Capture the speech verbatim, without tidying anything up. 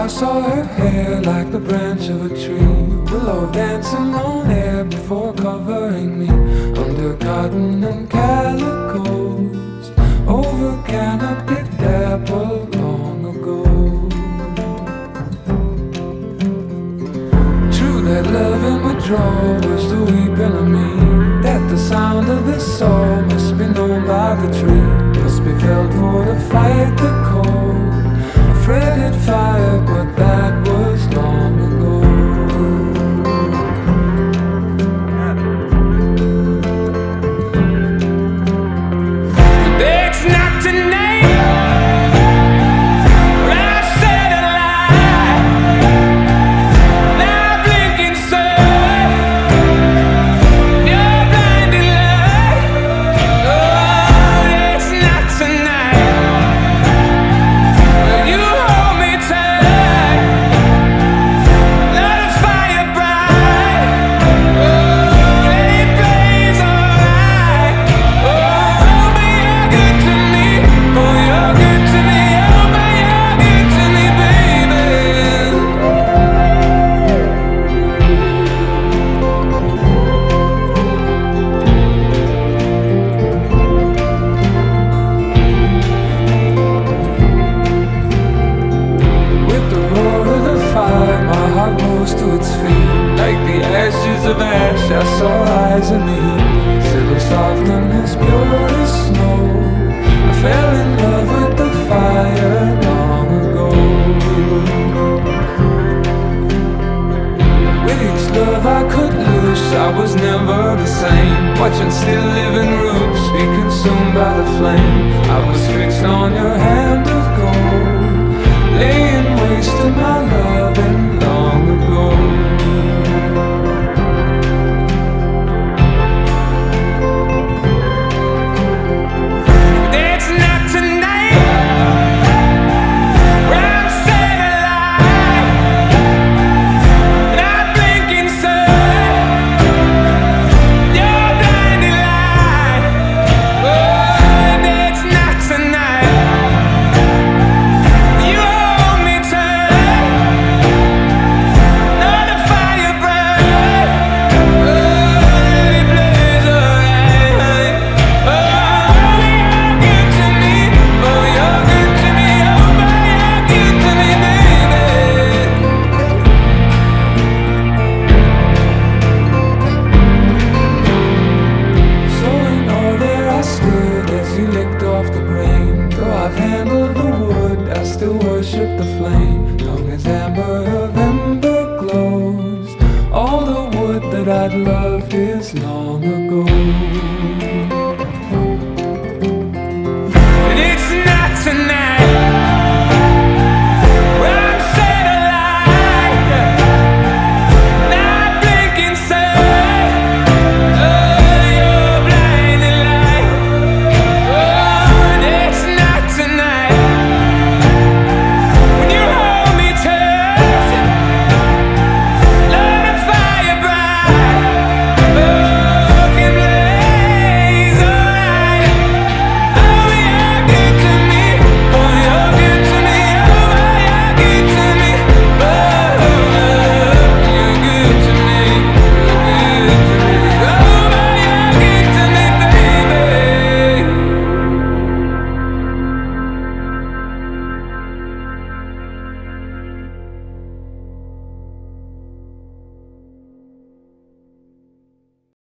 I saw her hair like the branch of a tree, willow dancing on air before covering me, under cotton and calicos, over canopied dapple long ago. True that love in withdrawal was the weeping of me, that the sound of the soul must be known by the tree, must be felt for to fight the cold. A fretted fire, but that was long ago. It's not tonight, I said a lie. Now blinking sun, your blinding light. Oh, it's not tonight. You hold me tight, let a fire bright. Oh, it blaze alright. Oh, but you're good to me. Oh, you're good to me. Oh, but you're good to me, baby. With the roar of the fire, my heart rose to its feet. Like the ashes of ash, I saw eyes in the heat, settle soft and as pure as snow. I fell in love with the fire long ago. With each love I could lose, I was never the same. Watching still living roofs be consumed by the flame. I was fixed on your